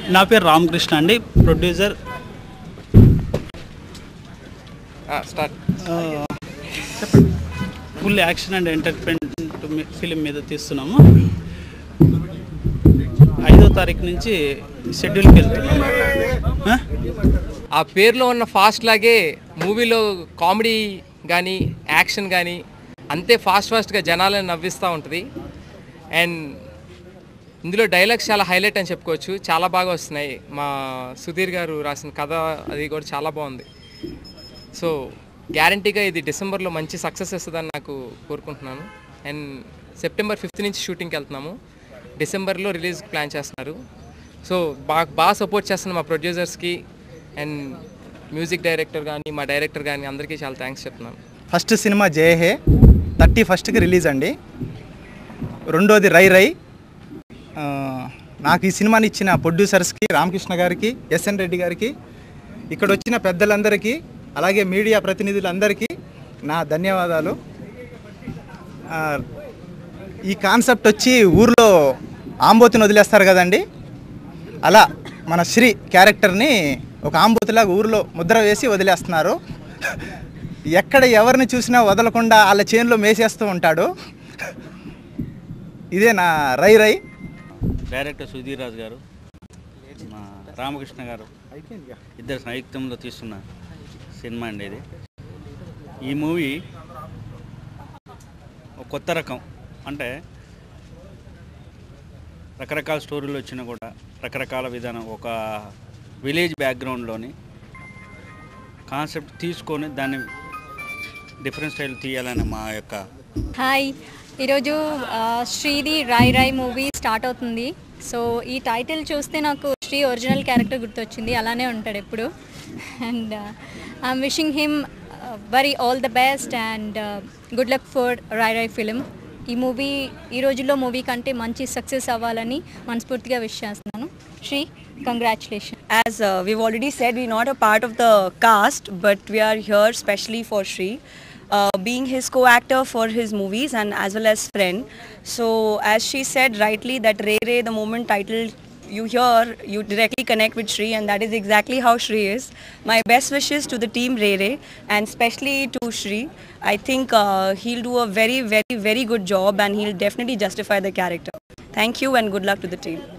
నా పేరు రామకృష్ణ అండి, producer. Full action and entertainment film మీద తీస్తున్నాము. 5వ తారీఖు నుంచి షెడ్యూల్కి వెళ్తున్నాము. ఆ పేరులో ఉన్న ఫాస్ట్ లాగే మూవీలో కామెడీ కానీ యాక్షన్ కానీ అంతే ఫాస్ట్గా జనాలను నవ్విస్తూ ఉంటుంది. అండ్ ఇందులో డైలాగ్స్ చాలా హైలైట్ అని చెప్పుకోవచ్చు, చాలా బాగా వస్తున్నాయి. మా సుధీర్ గారు రాసిన కథ అది కూడా చాలా బాగుంది. సో గ్యారంటీగా ఇది డిసెంబర్లో మంచి సక్సెస్ వస్తుందని నాకు కోరుకుంటున్నాను. అండ్ సెప్టెంబర్ 5th నుంచి షూటింగ్కి వెళ్తున్నాము. డిసెంబర్లో రిలీజ్ ప్లాన్ చేస్తున్నారు. సో బాగా సపోర్ట్ చేస్తున్న మా ప్రొడ్యూసర్స్కి అండ్ మ్యూజిక్ డైరెక్టర్ కానీ మా డైరెక్టర్ కానీ అందరికీ చాలా థ్యాంక్స్ చెప్తున్నాను. First cinema Jaya He 31st release అండి. రెండోది రై రై. నాకు ఈ సినిమాని ఇచ్చిన ప్రొడ్యూసర్స్కి రామకృష్ణ గారికి, ఎస్ఎన్ రెడ్డి గారికి, ఇక్కడ వచ్చిన పెద్దలందరికీ, అలాగే మీడియా ప్రతినిధులందరికీ నా ధన్యవాదాలు. ఈ కాన్సెప్ట్ వచ్చి ఊర్లో ఆంబోతిని వదిలేస్తారు కదండి, అలా మన శ్రీ క్యారెక్టర్ని ఒక ఆంబోతిలాగా ఊరిలో ముద్ర వేసి వదిలేస్తున్నారు. ఎక్కడ ఎవరిని చూసినా వదలకుండా వాళ్ళ చేనులో మేసేస్తూ ఉంటాడు. ఇదే నా రై రై. డైరెక్టర్ సుధీర్ రాజు గారు, మా రామకృష్ణ గారు ఇద్దరు సంయుక్తంలో తీస్తున్న సినిమా అండి ఇది. ఈ మూవీ ఒక కొత్త రకం, అంటే రకరకాల స్టోరీలు వచ్చినా కూడా రకరకాల విధానం, ఒక విలేజ్ బ్యాక్గ్రౌండ్లోని కాన్సెప్ట్ తీసుకొని దాన్ని డిఫరెంట్ స్టైల్ తీయాలని మా యొక్క. హాయ్, ఈరోజు శ్రీది రాయ్ రాయ్ మూవీ స్టార్ట్ అవుతుంది. సో ఈ టైటిల్ చూస్తే నాకు శ్రీ ఒరిజినల్ క్యారెక్టర్ గుర్తొచ్చింది, అలానే ఉంటాడు ఎప్పుడు. And I'm wishing him very all the best and good luck for Rai Rai film. ఈ మూవీ ఈ రోజుల్లో మూవీ కంటే మంచి సక్సెస్ అవ్వాలని మనస్ఫూర్తిగా విష్ చేస్తున్నాను. Sri, congratulation. As we've already said, we're not a part of the cast, but we are here specially for Shri, being his co-actor for his movies and as well as friend. So as she said rightly that Ray Ray, the moment title you hear, you directly connect with Shri, and that is exactly how Shri is. My best wishes to the team Ray Ray and especially to Shri. I think he'll do a very good job and he'll definitely justify the character. Thank you and good luck to the team.